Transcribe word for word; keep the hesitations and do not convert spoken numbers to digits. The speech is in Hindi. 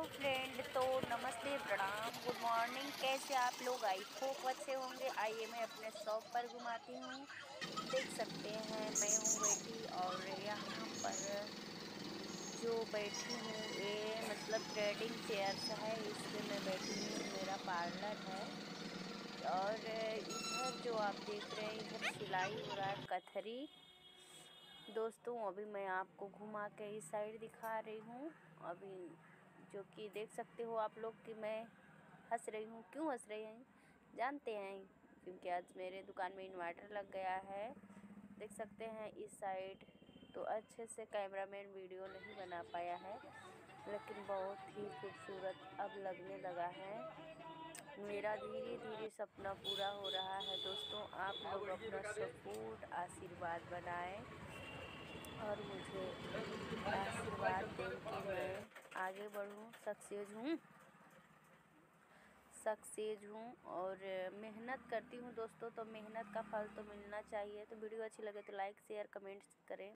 फ्रेंड, तो नमस्ते, प्रणाम, गुड मॉर्निंग। कैसे आप लोग? आई होप अच्छे होंगे। आइए मैं अपने शॉप पर घुमाती हूँ। देख सकते हैं मैं हूँ बैठी, और यहाँ पर जो बैठी हूँ ये मतलब ट्रेडिंग चेयर्स है, इस पे मैं बैठी हूँ। मेरा पार्लर है। और इधर जो आप देख रहे हैं, इधर सिलाई हो रहा है, कथरी। दोस्तों अभी मैं आपको घुमा के इस साइड दिखा रही हूँ। अभी जो कि देख सकते हो आप लोग कि मैं हंस रही हूँ। क्यों हंस रही हैं जानते हैं? क्योंकि आज मेरे दुकान में इन्वर्टर लग गया है। देख सकते हैं इस साइड। तो अच्छे से कैमरामैन वीडियो नहीं बना पाया है, लेकिन बहुत ही खूबसूरत अब लगने लगा है। मेरा धीरे धीरे सपना पूरा हो रहा है। दोस्तों आप लोग अपना सपोर्ट आशीर्वाद बनाएं और मुझे आशीर्वाद दें कि मैं आगे बढ़ूं, सक्सेस हूँ सक्सेस हूँ और मेहनत करती हूँ। दोस्तों तो मेहनत का फल तो मिलना चाहिए। तो वीडियो अच्छी लगे तो लाइक शेयर कमेंट्स करें।